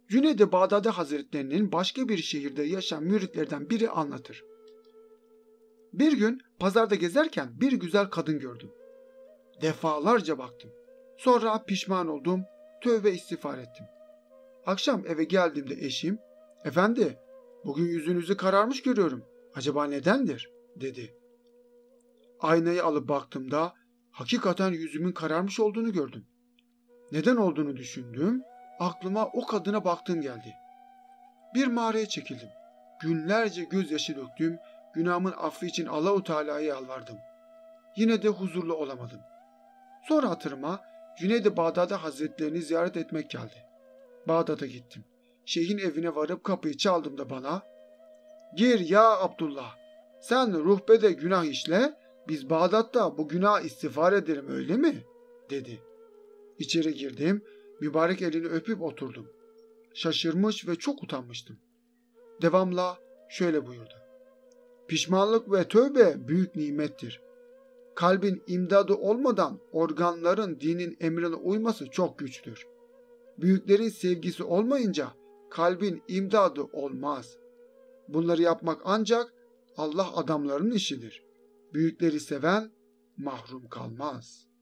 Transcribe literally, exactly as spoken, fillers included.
Cüneyd-i Bağdadi Hazretlerinin başka bir şehirde yaşayan müritlerden biri anlatır. Bir gün pazarda gezerken bir güzel kadın gördüm. Defalarca baktım. Sonra pişman oldum, tövbe istiğfar ettim. Akşam eve geldiğimde eşim, "Efendi, bugün yüzünüzü kararmış görüyorum. Acaba nedendir?" dedi. Aynayı alıp baktığımda hakikaten yüzümün kararmış olduğunu gördüm. Neden olduğunu düşündüm, aklıma o kadına baktığım geldi. Bir mağaraya çekildim. Günlerce gözyaşı döktüm, günahımın affı için Allah-u Teala'ya yalvardım. Yine de huzurlu olamadım. Sonra hatırıma Cüneyd-i Bağdadi Hazretlerini ziyaret etmek geldi. Bağdat'a gittim. Şeyhin evine varıp kapıyı çaldığımda bana, "Gir ya Abdullah, sen ruhbede günah işle, biz Bağdat'ta bu günah istiğfar edelim, öyle mi?" dedi. İçeri girdim, mübarek elini öpüp oturdum. Şaşırmış ve çok utanmıştım. Devamla şöyle buyurdu: "Pişmanlık ve tövbe büyük nimettir. Kalbin imdadı olmadan organların dinin emrine uyması çok güçtür. Büyüklerin sevgisi olmayınca kalbin imdadı olmaz. Bunları yapmak ancak Allah adamlarının işidir. Büyükleri seven mahrum kalmaz."